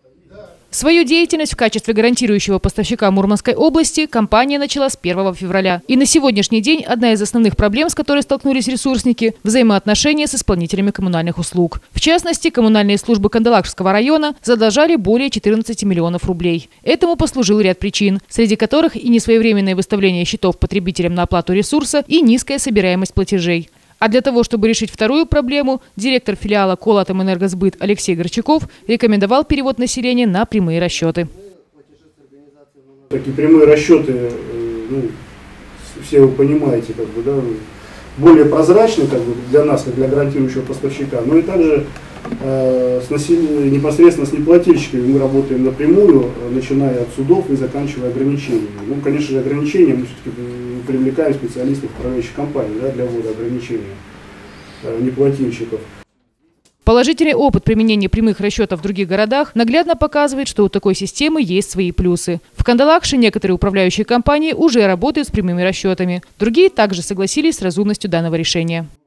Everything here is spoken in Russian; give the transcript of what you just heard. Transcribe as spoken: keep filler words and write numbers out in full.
Свою деятельность в качестве гарантирующего поставщика Мурманской области компания начала с первого февраля. И на сегодняшний день одна из основных проблем, с которой столкнулись ресурсники – взаимоотношения с исполнителями коммунальных услуг. В частности, коммунальные службы Кандалакшского района задолжали более четырнадцати миллионов рублей. Этому послужил ряд причин, среди которых и несвоевременное выставление счетов потребителям на оплату ресурса, и низкая собираемость платежей. А для того, чтобы решить вторую проблему, директор филиала «Колатомэнергосбыт» Алексей Горчаков рекомендовал перевод населения на прямые расчеты. Такие прямые расчеты, ну, все вы понимаете, как бы, да, более прозрачны, как бы, для нас, как для гарантирующего поставщика, но и также э, с населением, непосредственно с неплательщиками мы работаем напрямую, начиная от судов и заканчивая ограничениями. Ну, конечно же, ограничения мы все-таки привлекаем специалистов управляющих компаний, да, для ввода ограничений э, неплательщиков. Положительный опыт применения прямых расчетов в других городах наглядно показывает, что у такой системы есть свои плюсы. В Кандалакше некоторые управляющие компании уже работают с прямыми расчетами. Другие также согласились с разумностью данного решения.